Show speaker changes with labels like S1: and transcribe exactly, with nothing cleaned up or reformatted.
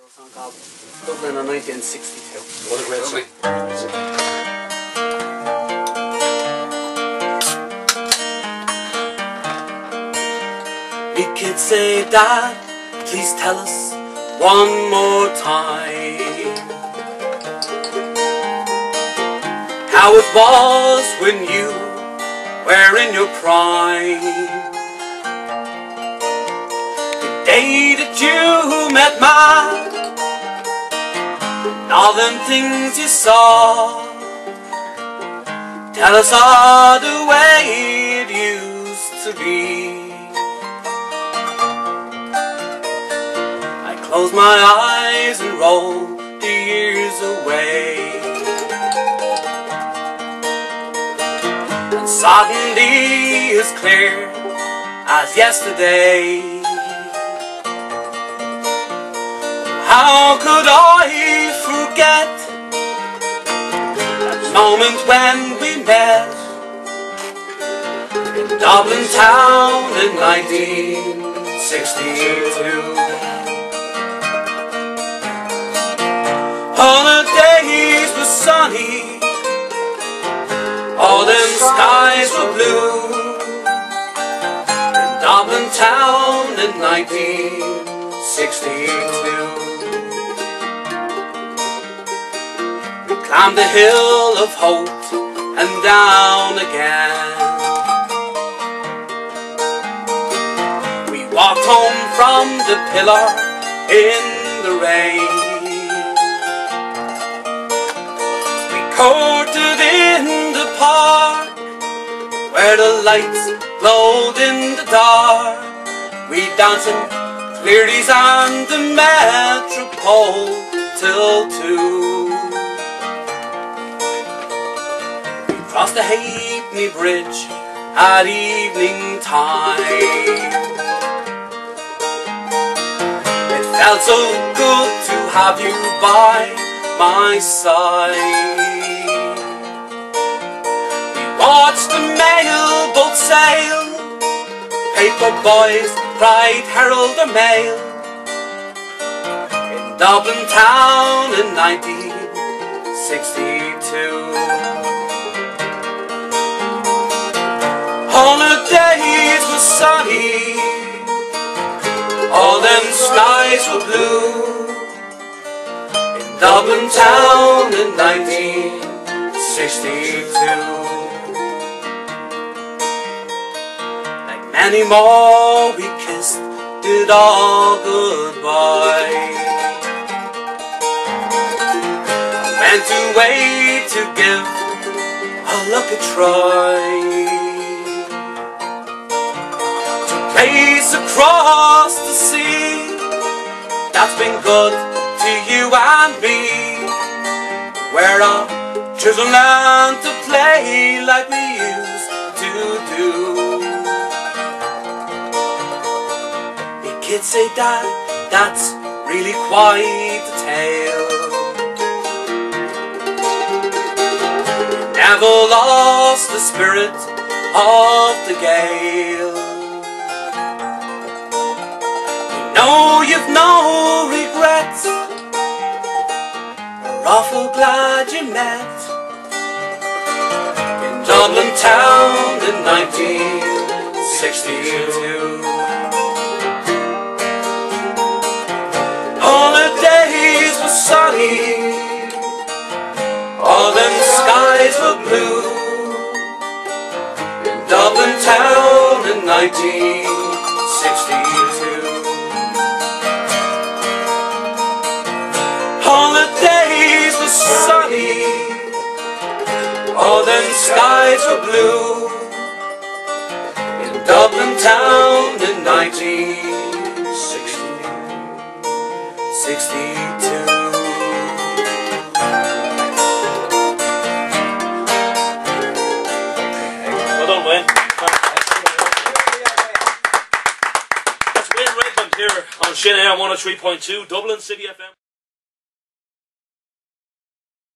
S1: song called Dublin in nineteen sixty-two.
S2: What a great song.
S1: Me kids say, Dad, please tell us one more time how it was when you were in your prime. The day that you met Ma, and all them things you saw. Tell us all the way it used to be. I close my eyes and roll the years away, and suddenly as clear as yesterday. How could I forget that moment when we met in Dublin town in nineteen sixty-two? All the days were sunny, all them skies were blue in Dublin town in nineteen sixty-two. Climbed the hill of hope and down again. We walked home from the pillar in the rain. We courted in the park where the lights glowed in the dark. We danced in Clearly's and the Metropole till two. Across the Halfpenny Bridge at evening time. It felt so good to have you by my side. We watched the mail boat sail, paper boys cried herald the mail in Dublin town in nineteen sixty-two. All the days were sunny, all them skies were blue in Dublin town in nineteen sixty-two. Like many more we kissed it all goodbye. I went away to give our luck a try. Place across the sea that's been good to you and me, where our children learn to play like we used to do. The kids say, Dad, that's really quite a tale. Never lost the spirit of the gale. No, you've no regrets. We're awful glad you met in Dublin town in nineteen sixty-two. All the days were sunny, all them skies were blue in Dublin town in nineteen sixty-two. All the days were sunny, all them skies were blue in Dublin town in nineteen sixty-two.
S2: Well done, Wayne. That's Wayne Redmond here on Shin Air one oh three point two, Dublin City F M.